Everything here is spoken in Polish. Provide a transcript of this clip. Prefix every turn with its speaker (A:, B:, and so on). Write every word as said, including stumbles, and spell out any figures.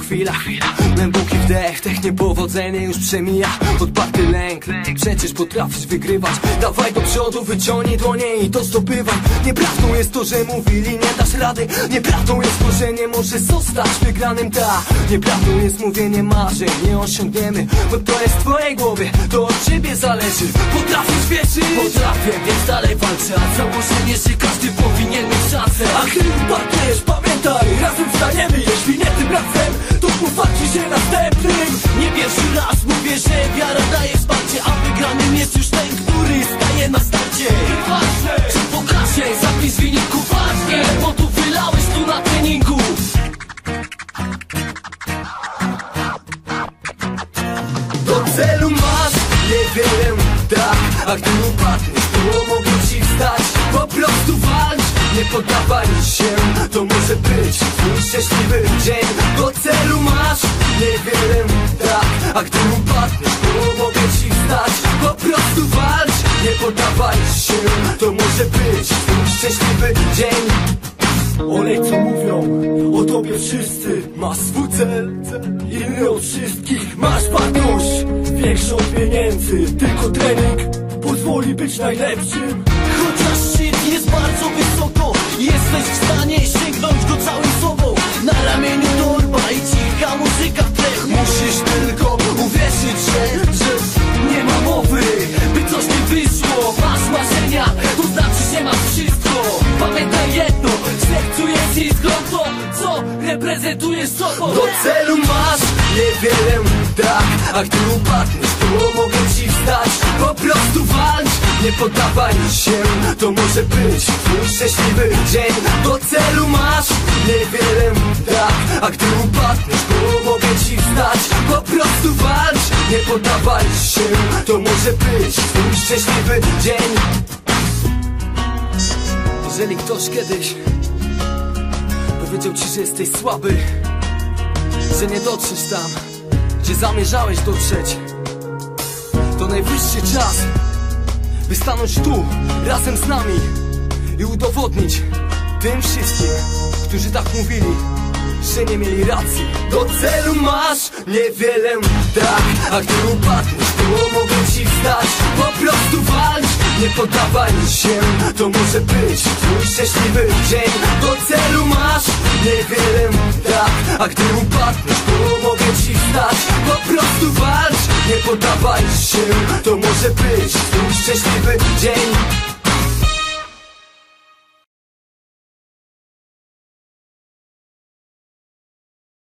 A: chwila, głęboki wdech, tech niepowodzenie już przemija. Odparty lęk, przecież potrafisz wygrywać. Dawaj do przodu, wyciągnij dłonie i to zdobywaj. Nieprawdą jest to, że mówili nie dasz rady. Nieprawdą jest to, że nie możesz zostać wygranym, ta. Nieprawdą jest mówienie marzeń, nie osiągniemy, bo to jest w twojej głowie, to od ciebie zależy. Potrafisz wierzyć?
B: Potrafię, więc dalej walczę. A założenie, że każdy powinien mieć szansę.
A: A gdy upadniesz, pamiętaj, razem wstaniemy. Jeśli nie tym razem, to popatrz się następnym.
B: Nie pierwszy raz mówię, że wiara daje wsparcie, a wygranym jest już ten, który staje na starcie.
A: Ważne!
B: Czy pokażę, zapis wyniku ważnie, bo tu wylałeś tu na treningu.
A: Do celu masz niewiele, tak. A gdy upadniesz, to mogę ci wstać. Po prostu walcz, nie poddawaj się. To może być twój szczęśliwy dzień. Do celu masz niewiele, tak. A gdy upadniesz, to mogę ci wstać. Po prostu walcz, nie poddawaj się. To może być twój szczęśliwy dzień. Olej co mówią o tobie wszyscy. Masz swój cel, inny od wszystkich. Masz wartość większą od pieniędzy. Tylko trening pozwoli być najlepszym.
B: Chociaż szczyt jest bardzo wysoko, jesteś w stanie sięgnąć go całym sobą. Na ramieniu torba i cicha muzyka w tle.
A: Musisz tylko uwierzyć, że, że nie ma mowy,
B: By coś nie wyszło, masz marzenia, to znaczy, że masz wszystko. Pamiętaj jedno, w sercu jest iskro, to co reprezentujesz sobą.
A: do celu masz niewiele, tak. A gdy upadniesz, to mogę ci wstać. Po prostu walcz, nie poddawaj się. To może być twój szczęśliwy dzień. Do celu masz niewiele, tak. A gdy upadniesz, to mogę ci wstać. Po prostu walcz, nie poddawaj się. To może być twój szczęśliwy dzień. Jeżeli ktoś kiedyś powiedział ci, że jesteś słaby, że nie dotrzesz tam, gdzie zamierzałeś dotrzeć, to najwyższy czas, by stanąć tu, razem z nami i udowodnić tym wszystkim, którzy tak mówili, że nie mieli racji. Do celu masz niewiele, tak. A gdy upadniesz, to mogę ci wstać. Po prostu walcz, nie poddawaj się. To może być twój szczęśliwy dzień. Do celu masz niewiele, tak. A gdy upadniesz, to mogę ci wstać. Po prostu walcz, nie poddawaj się. To może być twój szczęśliwy dzień.